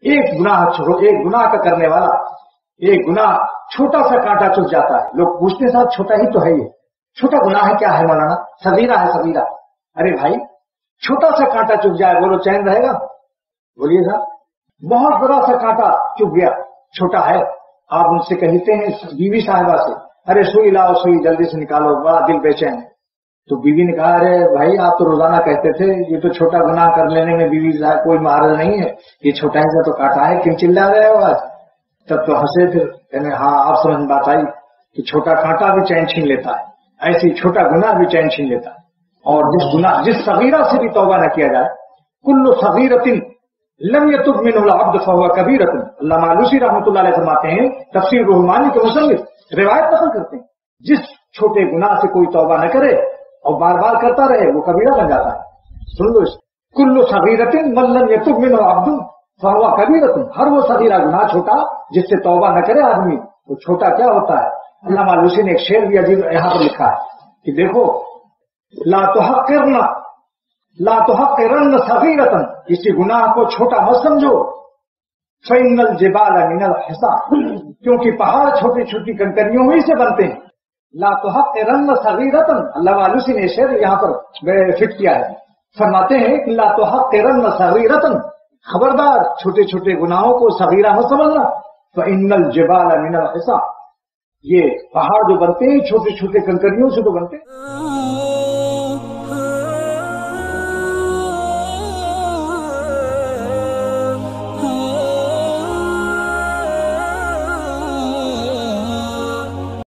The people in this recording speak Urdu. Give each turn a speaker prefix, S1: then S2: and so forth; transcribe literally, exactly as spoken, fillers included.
S1: ایک گناہ چھوڑو، ایک گناہ کا کرنے والا، ایک گناہ چھوٹا سا کانٹا چپ جاتا ہے، لوگ پوچھتے صاحب چھوٹا ہی تو ہے یہ، چھوٹا گناہ ہے کیا ہے مولانا؟ صغیرہ ہے صغیرہ۔ ارے بھائی چھوٹا سا کانٹا چپ جائے بولو چین رہے گا؟ بولیے صاحب بہت بڑا سا کانٹا چپ گیا، چھوٹا ہے، آپ ان سے کہتے ہیں بیوی صاحبہ سے ارے سوئی لاؤ سوئی جلدی سے نکالو، بڑا دل بے چین ہے۔ تو بیوی نے کہا ارے بھائی آپ تو روزانہ کہتے تھے یہ تو چھوٹا گناہ کر لینے میں بیوی صاحب کوئی مہارت نہیں ہے، یہ چھوٹا ہی سا تو کانٹا ہے، کیوں چلا رہے ہو آج؟ تب تو ہنسے پھر کہنے ہاں آپ سمجھ بات آئی کہ چھوٹا کانٹا بھی چین چھین لیتا ہے، ایسی چھوٹا گناہ بھی چین چھین لیتا ہے۔ اور جس گناہ جس صغیرہ سے بھی توبہ نہ کیا جائے، کل صغیرۃ لم یتب منہ العبد فہو کبیرۃ، علامہ آلوسی رحمۃ اللہ علیہ فرماتے ہیں، تفسیر روح المعانی کے مصنف روایت نقل کرتے ہیں، جس چھوٹے گناہ سے کوئی توبہ نہ کرے اور بار بار کرتا رہے وہ کبیرہ بن جاتا ہے۔ سن لو، کل صغیرۃ من لم یتب منہ عبد فہو کبیرۃ، ہر وہ صغیرہ گناہ چھوٹا جس سے توبہ نہ کرے آدمی وہ چھوٹا کیا ہوتا ہے؟ علامہ آلوسی نے ایک شعر بھی عجیب یہاں پر لکھا ہے کہ دیکھو لا تحقرن لا تحقرن صغیرۃ، کسی گناہ کو چھوٹا مت سمجھو، فإن الجبال من الحصى، کیونکہ پہاڑ چھوٹی چھوٹی کنکریوں ہی سے بنتے ہیں۔ لا تحقرن صغیرۃ، علامہ آلوسی نے شعر یہاں پر فٹ کیا ہے، فرماتے ہیں کہ لا تحقرن صغیرۃ، خبردار چھوٹے چھوٹے گناہوں کو صغیرہ مت سمجھنا، فإن الجبال من الحصى، یہ پہاڑ جو بنتے ہیں چھوٹے چھوٹے کنکریوں سے تو بنتے ہیں۔